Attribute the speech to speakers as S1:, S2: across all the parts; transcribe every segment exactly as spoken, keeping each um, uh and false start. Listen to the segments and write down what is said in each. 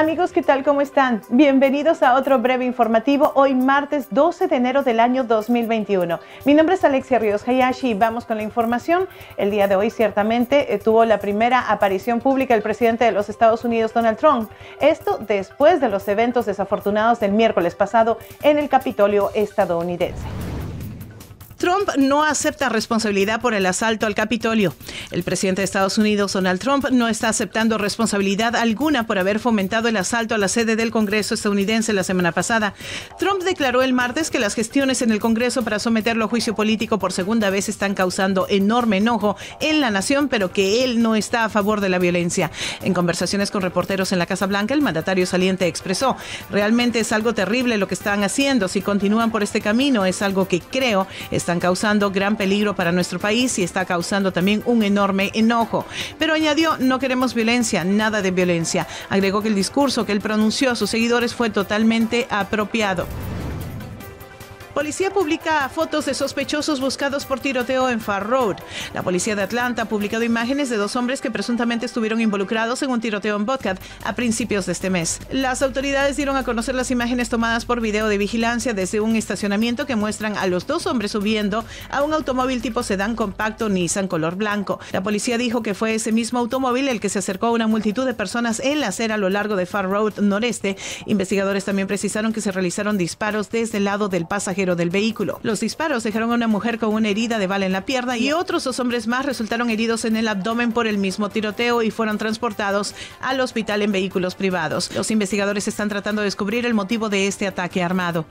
S1: Amigos, ¿qué tal? ¿Cómo están? Bienvenidos a otro breve informativo, hoy martes doce de enero del año dos mil veintiuno. Mi nombre es Alexia Ríos Hayashi y vamos con la información. El día de hoy ciertamente eh, tuvo la primera aparición pública el presidente de los Estados Unidos, Donald Trump. Esto después de los eventos desafortunados del miércoles pasado en el Capitolio estadounidense.
S2: Trump no acepta responsabilidad por el asalto al Capitolio. El presidente de Estados Unidos, Donald Trump, no está aceptando responsabilidad alguna por haber fomentado el asalto a la sede del Congreso estadounidense la semana pasada. Trump declaró el martes que las gestiones en el Congreso para someterlo a juicio político por segunda vez están causando enorme enojo en la nación, pero que él no está a favor de la violencia. En conversaciones con reporteros en la Casa Blanca, el mandatario saliente expresó: realmente es algo terrible lo que están haciendo. Si continúan por este camino, es algo que creo están causando gran peligro para nuestro país y está causando también un enorme enojo. Pero añadió: no queremos violencia, nada de violencia. Agregó que el discurso que él pronunció a sus seguidores fue totalmente apropiado. Policía publica fotos de sospechosos buscados por tiroteo en Far Road. La policía de Atlanta ha publicado imágenes de dos hombres que presuntamente estuvieron involucrados en un tiroteo en Buckhead a principios de este mes. Las autoridades dieron a conocer las imágenes tomadas por video de vigilancia desde un estacionamiento que muestran a los dos hombres subiendo a un automóvil tipo sedán compacto Nissan color blanco. La policía dijo que fue ese mismo automóvil el que se acercó a una multitud de personas en la acera a lo largo de Far Road noreste. Investigadores también precisaron que se realizaron disparos desde el lado del pasajero del vehículo. Los disparos dejaron a una mujer con una herida de bala en la pierna y otros dos hombres más resultaron heridos en el abdomen por el mismo tiroteo y fueron transportados al hospital en vehículos privados. Los investigadores están tratando de descubrir el motivo de este ataque armado.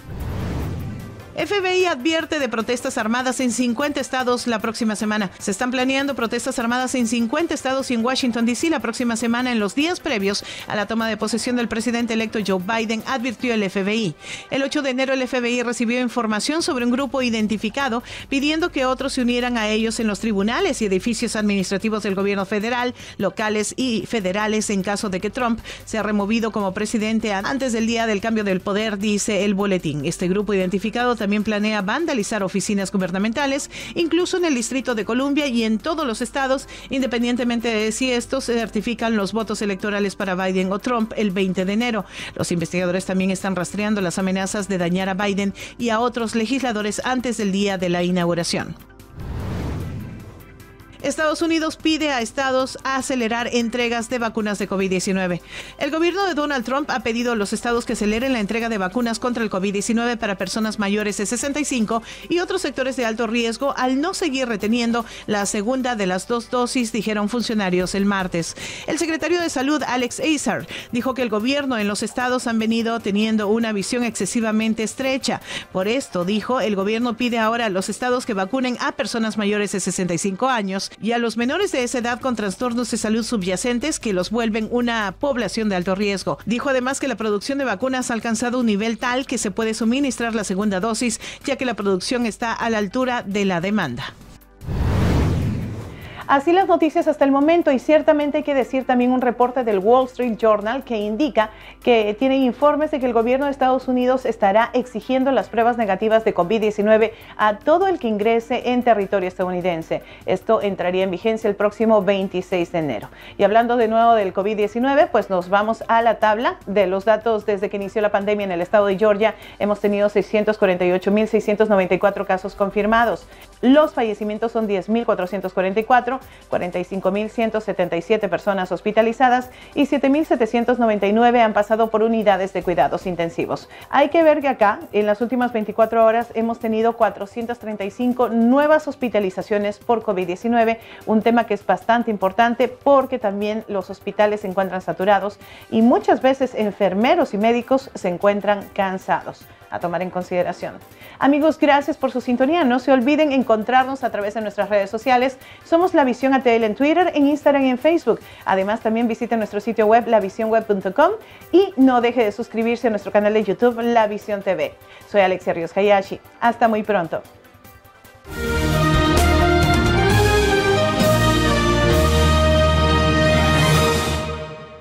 S2: F B I advierte de protestas armadas en cincuenta estados la próxima semana. Se están planeando protestas armadas en cincuenta estados y en Washington, D C la próxima semana en los días previos a la toma de posesión del presidente electo Joe Biden, advirtió el F B I. El ocho de enero el F B I recibió información sobre un grupo identificado pidiendo que otros se unieran a ellos en los tribunales y edificios administrativos del gobierno federal, locales y federales en caso de que Trump sea removido como presidente antes del día del cambio del poder, dice el boletín. Este grupo identificado también planea vandalizar oficinas gubernamentales, incluso en el Distrito de Columbia y en todos los estados, independientemente de si estos certifican los votos electorales para Biden o Trump el veinte de enero. Los investigadores también están rastreando las amenazas de dañar a Biden y a otros legisladores antes del día de la inauguración. Estados Unidos pide a estados acelerar entregas de vacunas de COVID diecinueve. El gobierno de Donald Trump ha pedido a los estados que aceleren la entrega de vacunas contra el COVID diecinueve para personas mayores de sesenta y cinco y otros sectores de alto riesgo al no seguir reteniendo la segunda de las dos dosis, dijeron funcionarios el martes. El secretario de Salud, Alex Azar, dijo que el gobierno en los estados han venido teniendo una visión excesivamente estrecha. Por esto, dijo, el gobierno pide ahora a los estados que vacunen a personas mayores de sesenta y cinco años y a los menores de esa edad con trastornos de salud subyacentes que los vuelven una población de alto riesgo. Dijo además que la producción de vacunas ha alcanzado un nivel tal que se puede suministrar la segunda dosis, ya que la producción está a la altura de la demanda.
S1: Así las noticias hasta el momento, y ciertamente hay que decir también un reporte del Wall Street Journal que indica que tiene informes de que el gobierno de Estados Unidos estará exigiendo las pruebas negativas de COVID diecinueve a todo el que ingrese en territorio estadounidense. Esto entraría en vigencia el próximo veintiséis de enero. Y hablando de nuevo del COVID diecinueve, pues nos vamos a la tabla de los datos desde que inició la pandemia en el estado de Georgia. Hemos tenido seiscientos cuarenta y ocho mil seiscientos noventa y cuatro casos confirmados. Los fallecimientos son diez mil cuatrocientos cuarenta y cuatro, cuarenta y cinco mil ciento setenta y siete personas hospitalizadas y siete mil setecientos noventa y nueve han pasado por unidades de cuidados intensivos. Hay que ver que acá, en las últimas veinticuatro horas, hemos tenido cuatrocientas treinta y cinco nuevas hospitalizaciones por COVID diecinueve, un tema que es bastante importante porque también los hospitales se encuentran saturados y muchas veces enfermeros y médicos se encuentran cansados. A tomar en consideración. Amigos, gracias por su sintonía. No se olviden encontrarnos a través de nuestras redes sociales. Somos La Visión A T L en Twitter, en Instagram y en Facebook. Además, también visiten nuestro sitio web la visión web punto com y no deje de suscribirse a nuestro canal de YouTube La Visión T V. Soy Alexia Ríos Hayashi. Hasta muy pronto.